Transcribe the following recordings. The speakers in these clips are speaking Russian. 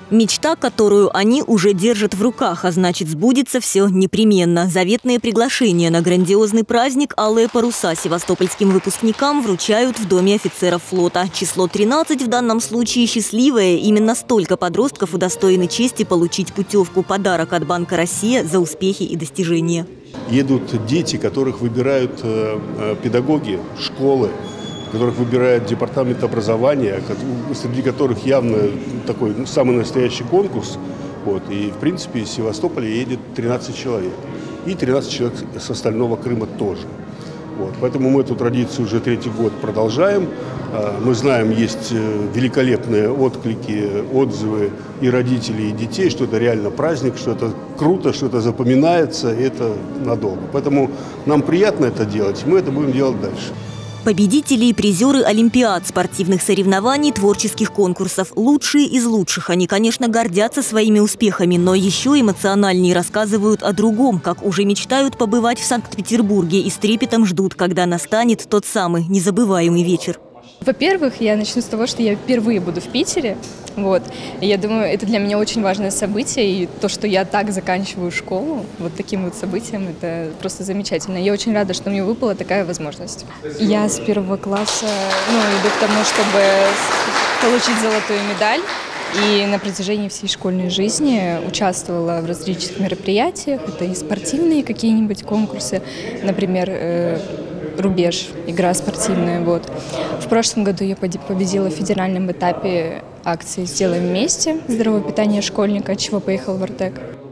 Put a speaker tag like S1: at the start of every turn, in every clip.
S1: Мечта, которую они уже держат в руках, а значит, сбудется все непременно. Заветные приглашения на грандиозный праздник «Алые паруса» севастопольским выпускникам вручают в Доме офицеров флота. Число 13 в данном случае счастливое. Именно столько подростков удостоены чести получить путевку. Подарок от Банка «Россия» за успехи и достижения.
S2: Едут дети, которых выбирают педагоги, школы, которых выбирает департамент образования, среди которых явно такой самый настоящий конкурс. И, в принципе, из Севастополя едет 13 человек. И 13 человек с остального Крыма тоже. Поэтому мы эту традицию уже 3-й год продолжаем. Мы знаем, есть великолепные отклики, отзывы и родителей, и детей, что это реально праздник, что это круто, что это запоминается, и это надолго. Поэтому нам приятно это делать, и мы это будем делать дальше.
S1: Победители и призеры олимпиад, спортивных соревнований, творческих конкурсов. Лучшие из лучших. Они, конечно, гордятся своими успехами, но еще эмоциональнее рассказывают о другом, как уже мечтают побывать в Санкт-Петербурге и с трепетом ждут, когда настанет тот самый незабываемый вечер.
S3: Во-первых, я начну с того, что я впервые буду в Питере. И я думаю, это для меня очень важное событие. И то, что я так заканчиваю школу, таким событием, это просто замечательно. Я очень рада, что мне выпала такая возможность. Я с 1 класса иду к тому, чтобы получить золотую медаль. И на протяжении всей школьной жизни участвовала в различных мероприятиях. Это и спортивные какие-нибудь конкурсы, например, «Рубеж», игра спортивная. В прошлом году я победила в федеральном этапе акции «Сделаем вместе» здоровое питание школьника, от чего поехала в Артек.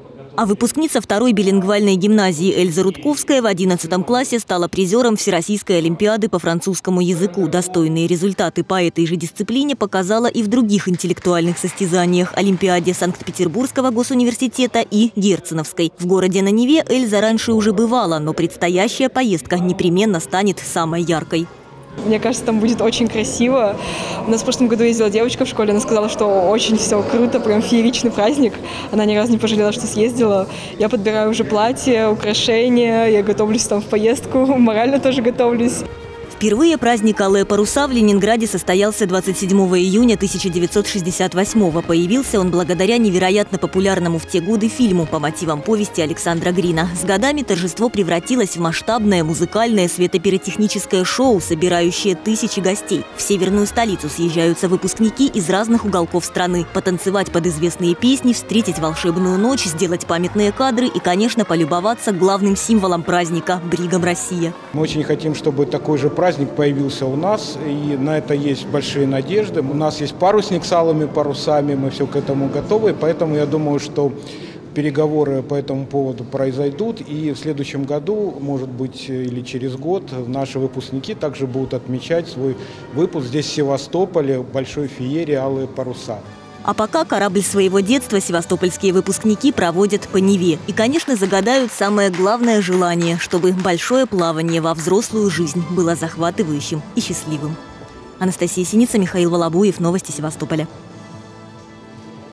S1: А выпускница 2-й билингвальной гимназии Эльза Рудковская в 11 классе стала призером Всероссийской олимпиады по французскому языку. Достойные результаты по этой же дисциплине показала и в других интеллектуальных состязаниях – Олимпиаде Санкт-Петербургского госуниверситета и Герценовской. В городе на Неве Эльза раньше уже бывала, но предстоящая поездка непременно станет самой яркой.
S4: Мне кажется, там будет очень красиво. У нас в прошлом году ездила девочка в школе, она сказала, что очень все круто, прям фееричный праздник. Она ни разу не пожалела, что съездила. Я подбираю уже платье, украшения, я готовлюсь там в поездку, морально тоже готовлюсь.
S1: Впервые праздник «Алые паруса» в Ленинграде состоялся 27 июня 1968-го. Появился он благодаря невероятно популярному в те годы фильму по мотивам повести Александра Грина. С годами торжество превратилось в масштабное музыкальное светопиротехническое шоу, собирающее тысячи гостей. В северную столицу съезжаются выпускники из разных уголков страны. Потанцевать под известные песни, встретить волшебную ночь, сделать памятные кадры и, конечно, полюбоваться главным символом праздника – бригом «Россия».
S5: Мы очень хотим, чтобы такой же праздник появился у нас, и на это есть большие надежды. У нас есть парусник с алыми парусами, мы все к этому готовы, поэтому я думаю, что переговоры по этому поводу произойдут, и в следующем году, может быть, или через год, наши выпускники также будут отмечать свой выпуск здесь, в Севастополе, в большой феерии «Алые паруса».
S1: А пока корабль своего детства севастопольские выпускники проводят по Неве. И, конечно, загадают самое главное желание, чтобы большое плавание во взрослую жизнь было захватывающим и счастливым. Анастасия Синица, Михаил Волобуев. Новости Севастополя.